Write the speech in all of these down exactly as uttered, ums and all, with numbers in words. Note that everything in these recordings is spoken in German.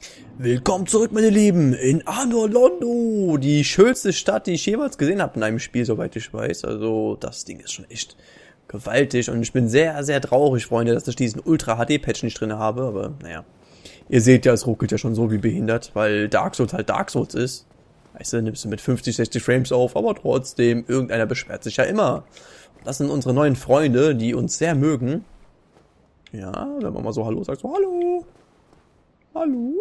Willkommen zurück, meine Lieben, in Anor Londo, die schönste Stadt, die ich jemals gesehen habe in einem Spiel, soweit ich weiß. Also, das Ding ist schon echt gewaltig und ich bin sehr, sehr traurig, Freunde, dass ich diesen Ultra-H D-Patch nicht drin habe, aber naja. Ihr seht ja, es ruckelt ja schon so wie behindert, weil Dark Souls halt Dark Souls ist. Weißt du, nimmst du mit fünfzig, sechzig Frames auf, aber trotzdem, irgendeiner beschwert sich ja immer. Das sind unsere neuen Freunde, die uns sehr mögen. Ja, wenn man mal so Hallo sagt, so Hallo. Hallo.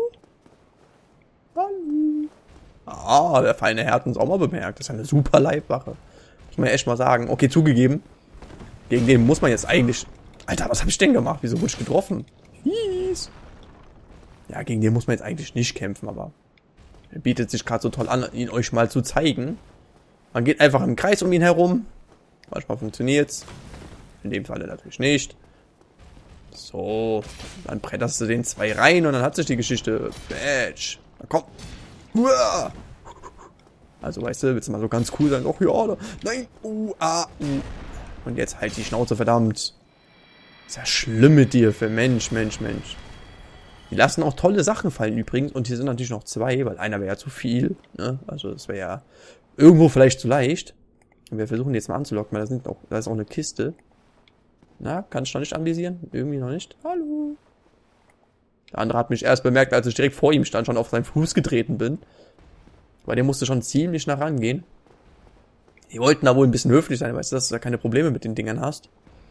Hallo. Ah, der feine Herr hat uns auch mal bemerkt. Das ist eine super Leibwache. Muss man ja echt mal sagen. Okay, zugegeben. Gegen den muss man jetzt eigentlich... Alter, was habe ich denn gemacht? Wieso wurde ich getroffen? Fies. Ja, gegen den muss man jetzt eigentlich nicht kämpfen, aber... Er bietet sich gerade so toll an, ihn euch mal zu zeigen. Man geht einfach im Kreis um ihn herum. Manchmal funktioniert's. In dem Falle natürlich nicht. So. Dann bretterst du den zwei rein und dann hat sich die Geschichte... Badge. Na komm. Uah. Also, weißt du, willst du mal so ganz cool sein? Och ja, da. Nein. Uh, ah, uh. Und jetzt halt die Schnauze, verdammt. Ist ja schlimm mit dir für Mensch, Mensch, Mensch. Die lassen auch tolle Sachen fallen übrigens. Und hier sind natürlich noch zwei, weil einer wäre ja zu viel. Ne? Also das wäre ja irgendwo vielleicht zu leicht. Und wir versuchen die jetzt mal anzulocken, weil da, sind auch, da ist auch eine Kiste. Na, kann ich noch nicht anvisieren? Irgendwie noch nicht. Hallo. Der andere hat mich erst bemerkt, als ich direkt vor ihm stand, schon auf seinen Fuß getreten bin. Weil der musste schon ziemlich nah rangehen. Die wollten da wohl ein bisschen höflich sein, weißt du, dass du da keine Probleme mit den Dingern hast.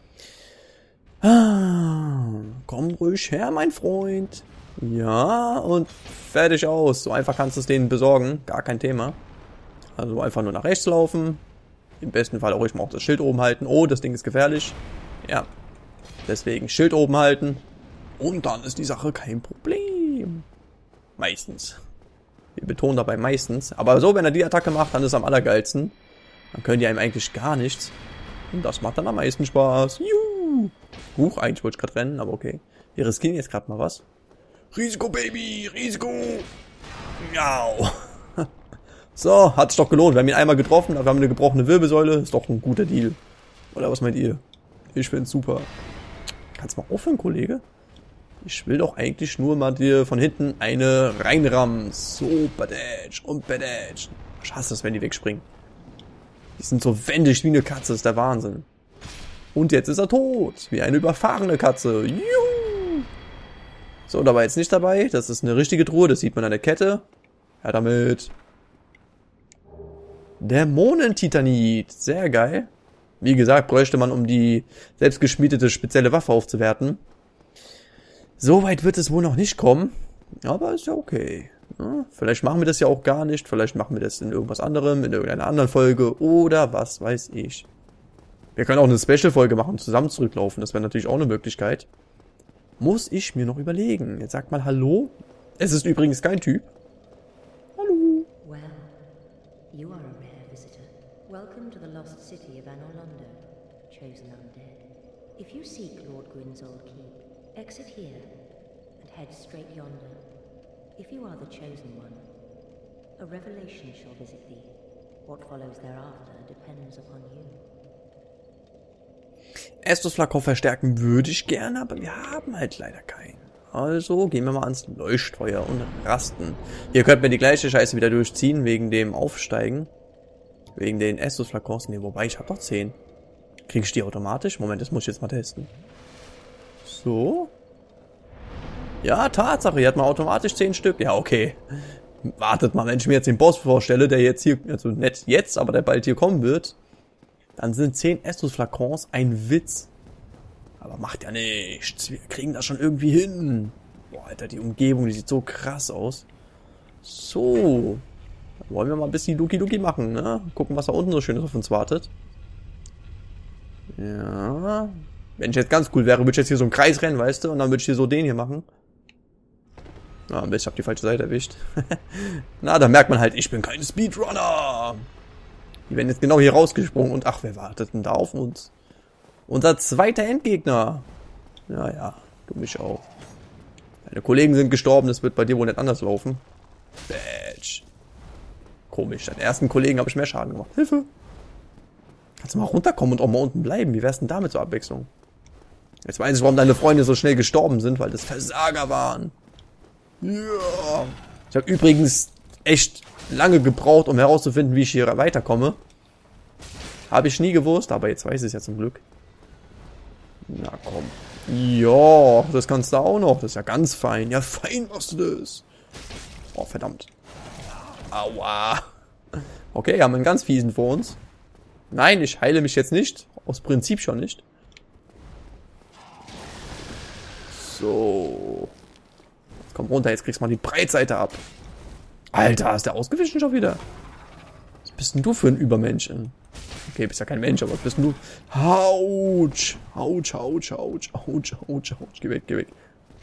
Ah, komm ruhig her, mein Freund. Ja, und fertig aus. So einfach kannst du es denen besorgen. Gar kein Thema. Also einfach nur nach rechts laufen. Im besten Fall auch ruhig mal auch das Schild oben halten. Oh, das Ding ist gefährlich. Ja. Deswegen Schild oben halten. Und dann ist die Sache kein Problem. Meistens. Wir betonen dabei meistens. Aber so, wenn er die Attacke macht, dann ist es am allergeilsten. Dann können die einem eigentlich gar nichts. Und das macht dann am meisten Spaß. Juhu. Huch, eigentlich wollte ich gerade rennen, aber okay. Wir riskieren jetzt gerade mal was. Risiko, Baby! Risiko! Miau! So, hat's doch gelohnt. Wir haben ihn einmal getroffen, aber wir haben eine gebrochene Wirbelsäule. Ist doch ein guter Deal. Oder was meint ihr? Ich find's super. Kannst mal aufhören, Kollege? Ich will doch eigentlich nur mal dir von hinten eine reinrammen. So, Badage und Badage. Ich hasse es, wenn die wegspringen. Die sind so wendig wie eine Katze, ist der Wahnsinn. Und jetzt ist er tot. Wie eine überfahrene Katze. Juhu! So, da war jetzt nicht dabei. Das ist eine richtige Truhe, das sieht man an der Kette. Ja, damit. Dämonentitanit. Sehr geil. Wie gesagt, bräuchte man, um die selbstgeschmiedete spezielle Waffe aufzuwerten. So weit wird es wohl noch nicht kommen. Aber ist ja okay. Ja, vielleicht machen wir das ja auch gar nicht. Vielleicht machen wir das in irgendwas anderem, in irgendeiner anderen Folge. Oder was weiß ich. Wir können auch eine Special-Folge machen und zusammen zurücklaufen. Das wäre natürlich auch eine Möglichkeit. Muss ich mir noch überlegen. Jetzt sagt mal Hallo. Es ist übrigens kein Typ. Hallo. Well, you are a rare visitor. Welcome to the lost city of Anor Londo, chosen undead. If you seek Lord Gwyn's old keep, exit here and head straight yonder. If you are the chosen one, a revelation shall visit thee. What follows thereafter depends upon you. Estus-Flakon verstärken würde ich gerne, aber wir haben halt leider keinen. Also gehen wir mal ans Leuchtfeuer und rasten. Hier könnten wir die gleiche Scheiße wieder durchziehen, wegen dem Aufsteigen. Wegen den Estus-Flakons. Ne, wobei, ich habe doch zehn. Kriege ich die automatisch? Moment, das muss ich jetzt mal testen. So. Ja, Tatsache, hier hat man automatisch zehn Stück. Ja, okay. Wartet mal, wenn ich mir jetzt den Boss vorstelle, der jetzt hier, also nicht jetzt, aber der bald hier kommen wird. Dann sind zehn Estus-Flakons ein Witz. Aber macht ja nichts. Wir kriegen das schon irgendwie hin. Boah, Alter, die Umgebung, die sieht so krass aus. So. Dann wollen wir mal ein bisschen Luki-Luki machen, ne? Gucken, was da unten so Schönes auf uns wartet. Ja. Wenn ich jetzt ganz cool wäre, würde ich jetzt hier so einen Kreis rennen, weißt du? Und dann würde ich hier so den hier machen. Ah, ich habe die falsche Seite erwischt. Na, da merkt man halt, ich bin kein Speedrunner. Die werden jetzt genau hier rausgesprungen und ach, wer wartet denn da auf uns? Unser zweiter Endgegner. Ja, ja, du mich auch. Deine Kollegen sind gestorben, das wird bei dir wohl nicht anders laufen. Badge. Komisch, deinen ersten Kollegen habe ich mehr Schaden gemacht. Hilfe. Kannst du mal runterkommen und auch mal unten bleiben? Wie wär's denn damit zur Abwechslung? Jetzt weiß ich, warum deine Freunde so schnell gestorben sind, weil das Versager waren. Ja. Ich habe übrigens echt lange gebraucht, um herauszufinden, wie ich hier weiterkomme. Habe ich nie gewusst, aber jetzt weiß ich es ja zum Glück. Na komm. Ja, das kannst du auch noch. Das ist ja ganz fein. Ja, fein machst du das. Oh, verdammt. Aua. Okay, haben einen ganz fiesen vor uns. Nein, ich heile mich jetzt nicht. Aus Prinzip schon nicht. So. Jetzt komm runter, jetzt kriegst du mal die Breitseite ab. Alter, ist der ausgewichen schon wieder? Was bist denn du für ein Übermensch? Okay, bist ja kein Mensch, aber was bist denn du? Autsch. Autsch, autsch, autsch, autsch, autsch, autsch. Geh weg, geh weg.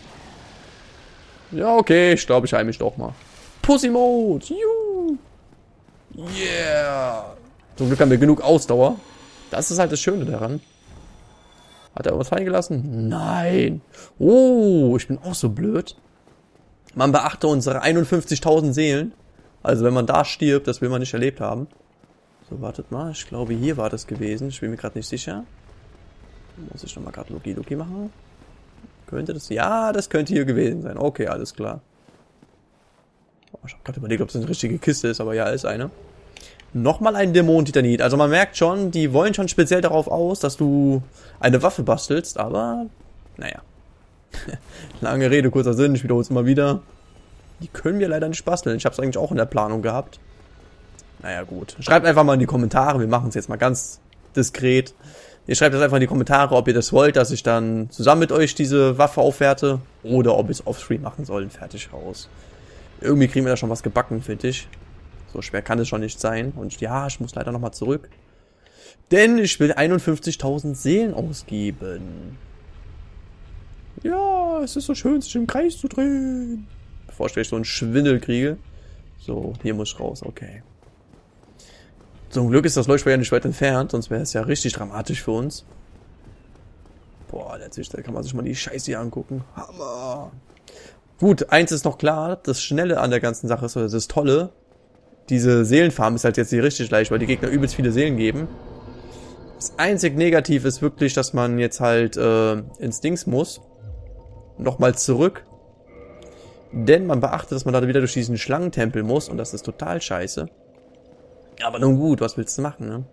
Ja, okay, ich glaube, ich heile mich doch mal. Pussy Mode. Juhu. Yeah. Zum Glück haben wir genug Ausdauer. Das ist halt das Schöne daran. Hat er irgendwas fallen gelassen? Nein. Oh, ich bin auch so blöd. Man beachte unsere einundfünfzigtausend Seelen. Also wenn man da stirbt, das will man nicht erlebt haben. So, wartet mal. Ich glaube, hier war das gewesen. Ich bin mir gerade nicht sicher. Muss ich nochmal gerade Loki Loki machen? Könnte das? Ja, das könnte hier gewesen sein. Okay, alles klar. Oh, ich habe gerade überlegt, ob es eine richtige Kiste ist, aber ja, ist eine. Nochmal ein Dämonen-Titanit. Also man merkt schon, die wollen schon speziell darauf aus, dass du eine Waffe bastelst, aber naja. Lange Rede, kurzer Sinn, ich wiederhole es immer wieder. Die können wir leider nicht basteln. Ich habe es eigentlich auch in der Planung gehabt. Naja, gut. Schreibt einfach mal in die Kommentare, wir machen es jetzt mal ganz diskret. Ihr schreibt das einfach in die Kommentare, ob ihr das wollt, dass ich dann zusammen mit euch diese Waffe aufwerte oder ob ich es offstream machen soll. Fertig raus. Irgendwie kriegen wir da schon was gebacken, finde ich. So schwer kann es schon nicht sein. Und ja, ich muss leider nochmal zurück. Denn ich will einundfünfzigtausend Seelen ausgeben. Ja, es ist so schön, sich im Kreis zu drehen. Bevor ich gleich so einen Schwindel kriege. So, hier muss ich raus, okay. Zum Glück ist das Leuchtfeuer nicht weit entfernt, sonst wäre es ja richtig dramatisch für uns. Boah, letztlich, da kann man sich mal die Scheiße hier angucken. Hammer! Gut, eins ist noch klar, das Schnelle an der ganzen Sache ist, oder das Tolle, diese Seelenfarm ist halt jetzt nicht richtig leicht, weil die Gegner übelst viele Seelen geben. Das einzig Negativ ist wirklich, dass man jetzt halt äh, ins Dings muss. Nochmal zurück. Denn man beachtet, dass man da wieder durch diesen Schlangentempel muss und das ist total scheiße. Aber nun gut, was willst du machen, ne?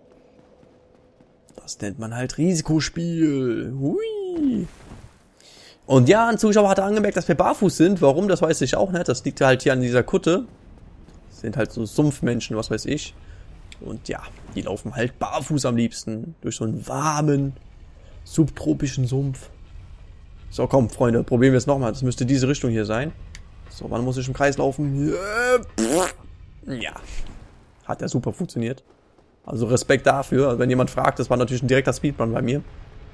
Das nennt man halt Risikospiel. Hui. Und ja, ein Zuschauer hatte angemerkt, dass wir barfuß sind. Warum, das weiß ich auch nicht. Das liegt halt hier an dieser Kutte. Das sind halt so Sumpfmenschen, was weiß ich. Und ja, die laufen halt barfuß am liebsten. Durch so einen warmen, subtropischen Sumpf. So, komm, Freunde, probieren wir es nochmal. Das müsste diese Richtung hier sein. So, wann muss ich im Kreis laufen? Ja. Hat ja super funktioniert. Also Respekt dafür. Also wenn jemand fragt, das war natürlich ein direkter Speedrun bei mir.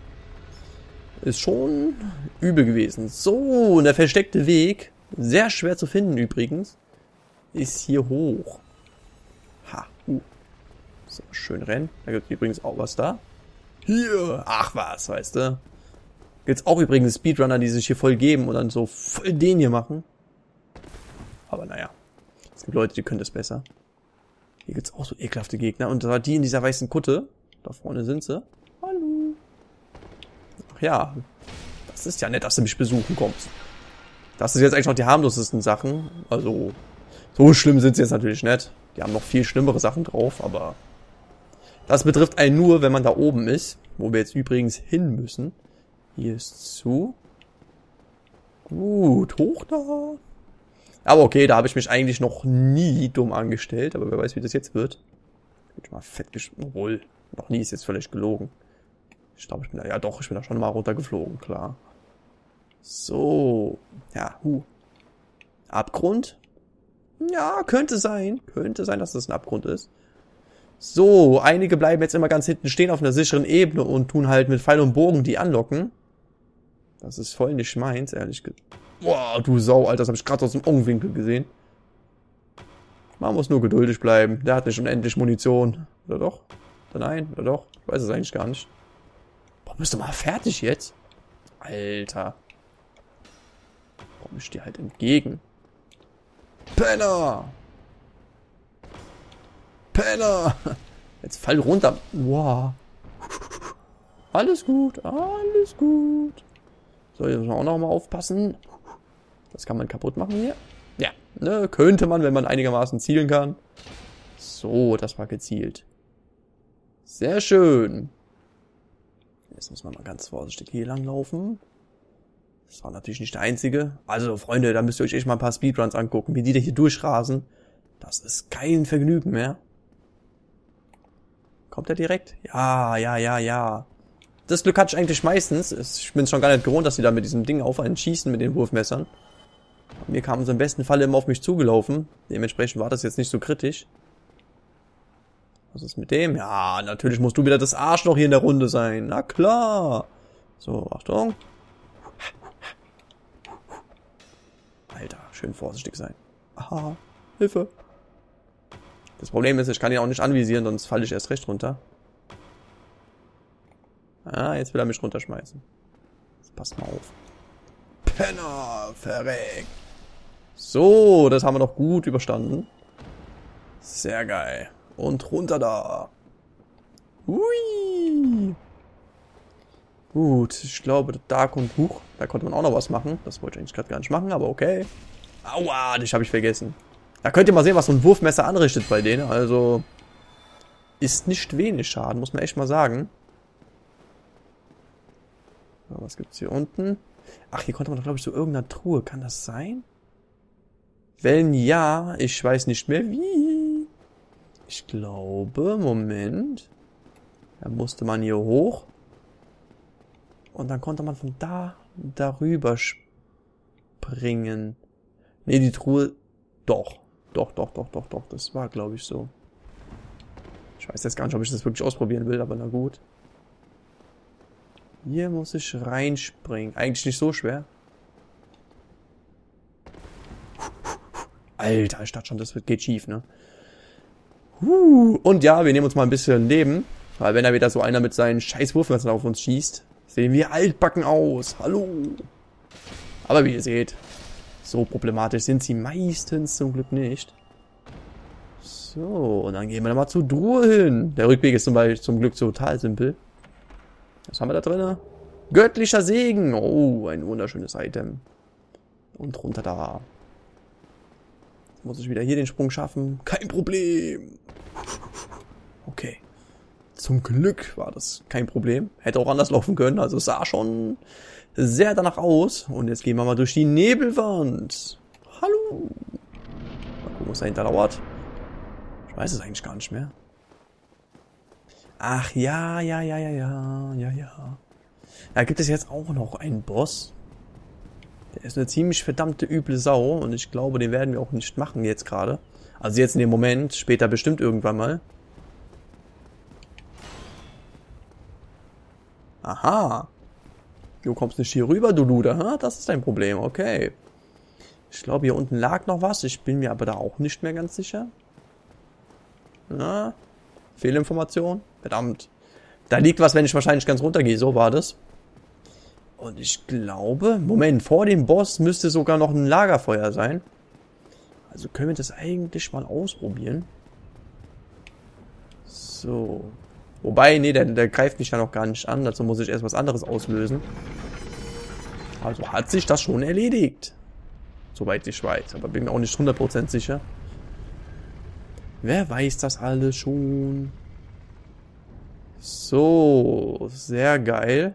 Ist schon übel gewesen. So, und der versteckte Weg, sehr schwer zu finden übrigens, ist hier hoch. Ha, uh. So, schön rennen. Da gibt es übrigens auch was da. Hier, ach was, weißt du. Gibt es auch übrigens Speedrunner, die sich hier voll geben und dann so voll den hier machen. Aber naja, es gibt Leute, die können das besser. Hier gibt es auch so ekelhafte Gegner. Und da die in dieser weißen Kutte, da vorne sind sie. Hallo. Ach ja, das ist ja nett, dass du mich besuchen kommst. Das ist jetzt eigentlich noch die harmlosesten Sachen. Also, so schlimm sind sie jetzt natürlich nicht. Die haben noch viel schlimmere Sachen drauf, aber das betrifft einen nur, wenn man da oben ist. Wo wir jetzt übrigens hin müssen. Hier ist zu. Gut, hoch da. Aber okay, da habe ich mich eigentlich noch nie dumm angestellt. Aber wer weiß, wie das jetzt wird. Bin ich mal fett geschwommen. Obwohl, noch nie ist jetzt völlig gelogen. Ich glaube, ich bin da, ja doch, ich bin da schon mal runtergeflogen, klar. So. Ja, hu. Abgrund? Ja, könnte sein. Könnte sein, dass das ein Abgrund ist. So, einige bleiben jetzt immer ganz hinten stehen auf einer sicheren Ebene und tun halt mit Pfeil und Bogen die anlocken. Das ist voll nicht meins, ehrlich gesagt. Boah, du Sau, Alter, das habe ich gerade aus dem Augenwinkel gesehen. Man muss nur geduldig bleiben. Der hat nicht unendlich Munition. Oder doch? Oder nein? Oder doch? Ich weiß es eigentlich gar nicht. Boah, bist du mal fertig jetzt? Alter. Komm ich dir halt entgegen. Penner! Penner! Jetzt fall runter. Wow. Alles gut, alles gut. So, jetzt müssen wir auch noch mal aufpassen. Das kann man kaputt machen hier. Ja, ne, könnte man, wenn man einigermaßen zielen kann. So, das war gezielt. Sehr schön. Jetzt muss man mal ganz vorsichtig hier lang laufen. Das war natürlich nicht der einzige. Also, Freunde, da müsst ihr euch echt mal ein paar Speedruns angucken, wie die da hier durchrasen. Das ist kein Vergnügen mehr. Kommt er direkt? Ja, ja, ja, ja. Das Glück hatte ich eigentlich meistens. Ich bin es schon gar nicht gewohnt, dass die da mit diesem Ding auf einen schießen, mit den Wurfmessern. Mir kamen sie im besten Fall immer auf mich zugelaufen. Dementsprechend war das jetzt nicht so kritisch. Was ist mit dem? Ja, natürlich musst du wieder das Arschloch hier in der Runde sein. Na klar. So, Achtung. Alter, schön vorsichtig sein. Aha, Hilfe. Das Problem ist, ich kann ihn auch nicht anvisieren, sonst falle ich erst recht runter. Ah, jetzt will er mich runterschmeißen. Jetzt passt mal auf. Penner, verreckt. So, das haben wir doch gut überstanden. Sehr geil. Und runter da. Hui. Gut, ich glaube, da kommt Huch. Da konnte man auch noch was machen. Das wollte ich eigentlich gerade gar nicht machen, aber okay. Aua, das habe ich vergessen. Da könnt ihr mal sehen, was so ein Wurfmesser anrichtet bei denen. Also, ist nicht wenig Schaden, muss man echt mal sagen. So, was gibt's hier unten? Ach, hier konnte man doch, glaube ich, so irgendeiner Truhe. Kann das sein? Wenn ja, ich weiß nicht mehr wie. Ich glaube, Moment. Da musste man hier hoch. Und dann konnte man von da darüber springen. Ne, die Truhe. Doch. Doch, doch, doch, doch, doch. Das war, glaube ich, so. Ich weiß jetzt gar nicht, ob ich das wirklich ausprobieren will, aber na gut. Hier muss ich reinspringen. Eigentlich nicht so schwer. Alter, ich dachte schon, das geht schief, ne? Uh, und ja, wir nehmen uns mal ein bisschen Leben. Weil wenn da wieder so einer mit seinen scheiß Wurfmessern auf uns schießt, sehen wir altbacken aus. Hallo. Aber wie ihr seht, so problematisch sind sie meistens zum Glück nicht. So, und dann gehen wir mal zur Truhe hin. Der Rückweg ist zum Beispiel zum Glück total simpel. Was haben wir da drin? Göttlicher Segen. Oh, ein wunderschönes Item. Und runter da. Jetzt muss ich wieder hier den Sprung schaffen. Kein Problem. Okay. Zum Glück war das kein Problem. Hätte auch anders laufen können. Also es sah schon sehr danach aus. Und jetzt gehen wir mal durch die Nebelwand. Hallo. Mal gucken, was dahinter dauert. Ich weiß es eigentlich gar nicht mehr. Ach ja, ja, ja, ja, ja, ja, ja. Da gibt es jetzt auch noch einen Boss. Der ist eine ziemlich verdammte üble Sau. Und ich glaube, den werden wir auch nicht machen jetzt gerade. Also jetzt in dem Moment. Später bestimmt irgendwann mal. Aha. Du kommst nicht hier rüber, du Luder. Ha? Das ist dein Problem. Okay. Ich glaube, hier unten lag noch was. Ich bin mir aber da auch nicht mehr ganz sicher. Na, Fehlinformation. Verdammt. Da liegt was, wenn ich wahrscheinlich ganz runter gehe. So war das. Und ich glaube... Moment, vor dem Boss müsste sogar noch ein Lagerfeuer sein. Also können wir das eigentlich mal ausprobieren. So. Wobei, nee, der, der greift mich ja noch gar nicht an. Dazu muss ich erst was anderes auslösen. Also hat sich das schon erledigt. Soweit ich weiß. Aber bin mir auch nicht hundert Prozent sicher. Wer weiß das alles schon? So, sehr geil.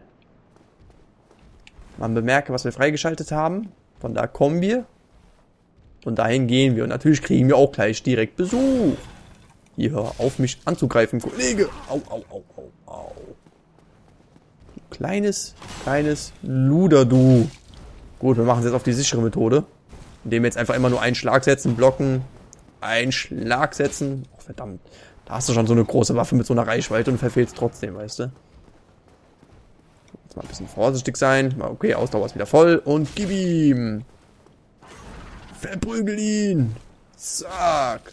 Man bemerke, was wir freigeschaltet haben. Von da kommen wir. Und dahin gehen wir. Und natürlich kriegen wir auch gleich direkt Besuch. Hier, hör auf mich anzugreifen, Kollege. Au, au, au, au, au. Kleines, kleines Luder, du. Gut, wir machen es jetzt auf die sichere Methode. Indem wir jetzt einfach immer nur einen Schlag setzen, blocken. Einen Schlag setzen. Oh, verdammt. Da hast du schon so eine große Waffe mit so einer Reichweite und verfehlst trotzdem, weißt du. Jetzt mal ein bisschen vorsichtig sein. Okay, Ausdauer ist wieder voll. Und gib ihm. Verprügel ihn. Zack.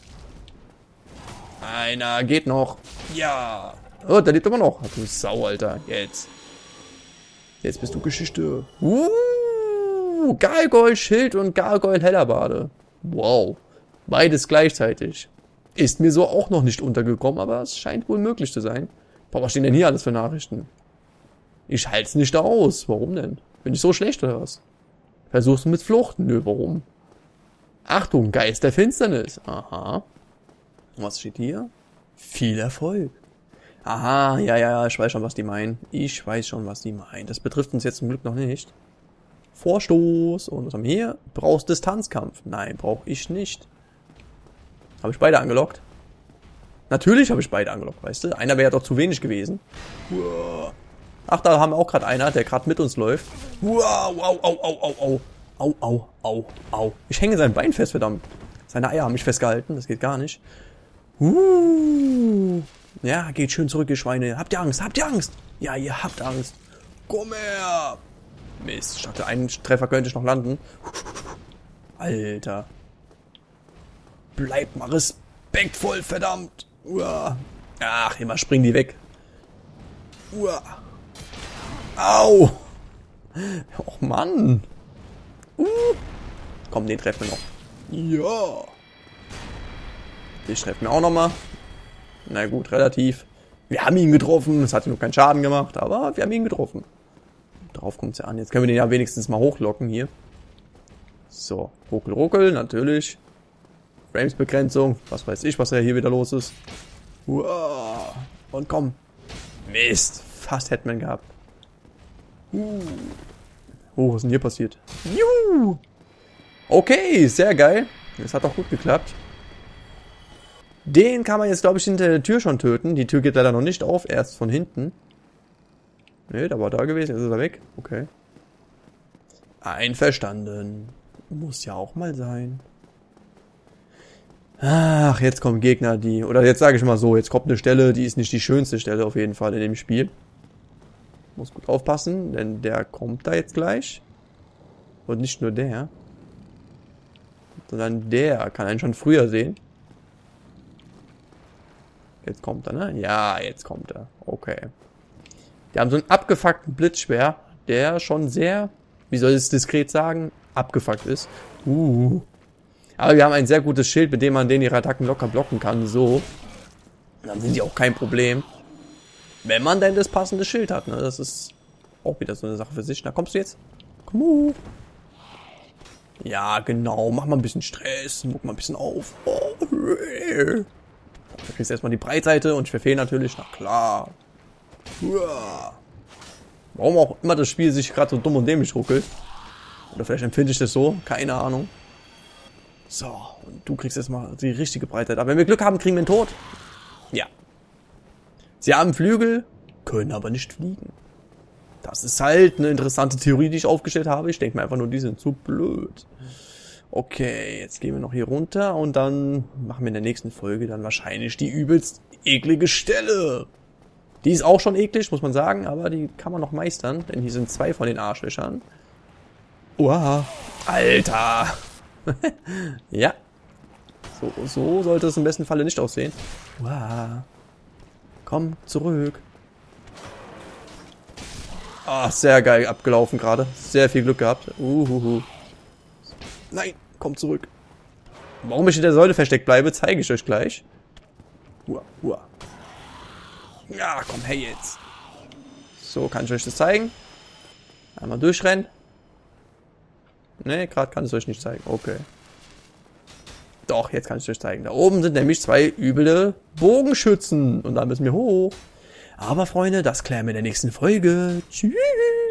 Einer geht noch. Ja. Oh, der lebt immer noch. Du Sau, Alter. Jetzt. Jetzt bist du Geschichte. Uh, Gargoyle Schild und Gargoyle Hellerbade. Wow. Beides gleichzeitig. Ist mir so auch noch nicht untergekommen, aber es scheint wohl möglich zu sein. Boah, was stehen denn hier alles für Nachrichten? Ich halte es nicht aus. Warum denn? Bin ich so schlecht oder was? Versuchst du mit Flucht? Nö, warum? Achtung, Geist der Finsternis. Aha. Und was steht hier? Viel Erfolg. Aha, ja, ja, ja, ich weiß schon, was die meinen. Ich weiß schon, was die meinen. Das betrifft uns jetzt zum Glück noch nicht. Vorstoß. Und was haben wir hier? Brauchst Distanzkampf. Nein, brauche ich nicht. Habe ich beide angelockt? Natürlich habe ich beide angelockt, weißt du? Einer wäre ja doch zu wenig gewesen. Ach, da haben wir auch gerade einer, der gerade mit uns läuft. Wow, au, au, au, au, au. Au, au, au, au. Ich hänge sein Bein fest, verdammt. Seine Eier haben mich festgehalten, das geht gar nicht. Uh. Ja, geht schön zurück, ihr Schweine. Habt ihr Angst? Habt ihr Angst? Ja, ihr habt Angst. Komm her. Mist, ich dachte, einen Treffer könnte ich noch landen. Alter. Bleibt mal respektvoll, verdammt. Uah. Ach, immer springen die weg. Uah. Au. Och, Mann. Uh. Komm, den treffen wir noch. Ja. Den treffen wir auch noch mal. Na gut, relativ. Wir haben ihn getroffen. Es hat nur keinen Schaden gemacht, aber wir haben ihn getroffen. Darauf kommt es ja an. Jetzt können wir den ja wenigstens mal hochlocken hier. So, ruckel, ruckel, natürlich. Frames-Begrenzung. Was weiß ich, was ja hier wieder los ist. Uah. Und komm. Mist. Fast hätten wir ihn gehabt. Uh. Oh, was ist denn hier passiert? Juhu. Okay, sehr geil. Das hat doch gut geklappt. Den kann man jetzt, glaube ich, hinter der Tür schon töten. Die Tür geht leider noch nicht auf, erst von hinten. Ne, da war da gewesen, jetzt ist er weg. Okay. Einverstanden. Muss ja auch mal sein. Ach, jetzt kommen Gegner, die... Oder jetzt sage ich mal so, jetzt kommt eine Stelle, die ist nicht die schönste Stelle auf jeden Fall in dem Spiel. Muss gut aufpassen, denn der kommt da jetzt gleich. Und nicht nur der. Sondern der kann einen schon früher sehen. Jetzt kommt er, ne? Ja, jetzt kommt er. Okay. Die haben so einen abgefuckten Blitzspeer, der schon sehr, wie soll ich es diskret sagen, abgefuckt ist. Uh. Aber wir haben ein sehr gutes Schild, mit dem man den ihre Attacken locker blocken kann. So. Dann sind die auch kein Problem. Wenn man denn das passende Schild hat, ne? Das ist auch wieder so eine Sache für sich. Da kommst du jetzt. Komm uh. Ja, genau. Mach mal ein bisschen Stress. Muck mal ein bisschen auf. Oh. Da kriegst du erstmal die Breitseite und ich verfehle natürlich. Na klar. Warum auch immer das Spiel sich gerade so dumm und dämlich ruckelt. Oder vielleicht empfinde ich das so. Keine Ahnung. So, und du kriegst jetzt mal die richtige Breitseite. Aber wenn wir Glück haben, kriegen wir ihn tot. Ja. Sie haben Flügel, können aber nicht fliegen. Das ist halt eine interessante Theorie, die ich aufgestellt habe. Ich denke mir einfach nur, die sind zu blöd. Okay, jetzt gehen wir noch hier runter und dann machen wir in der nächsten Folge dann wahrscheinlich die übelst eklige Stelle. Die ist auch schon eklig, muss man sagen, aber die kann man noch meistern, denn hier sind zwei von den Arschlöchern. Uah, Alter. Ja. So, so sollte es im besten Falle nicht aussehen. Uah. Komm, zurück. Ah, sehr geil abgelaufen gerade. Sehr viel Glück gehabt. Uhuhu. Nein, komm zurück. Warum ich in der Säule versteckt bleibe, zeige ich euch gleich. Uah, uah. Ja, komm her jetzt. So, kann ich euch das zeigen? Einmal durchrennen. Ne, gerade kann ich es euch nicht zeigen. Okay. Doch, jetzt kann ich es euch zeigen. Da oben sind nämlich zwei üble Bogenschützen. Und da müssen wir hoch. Aber Freunde, das klären wir in der nächsten Folge. Tschüss.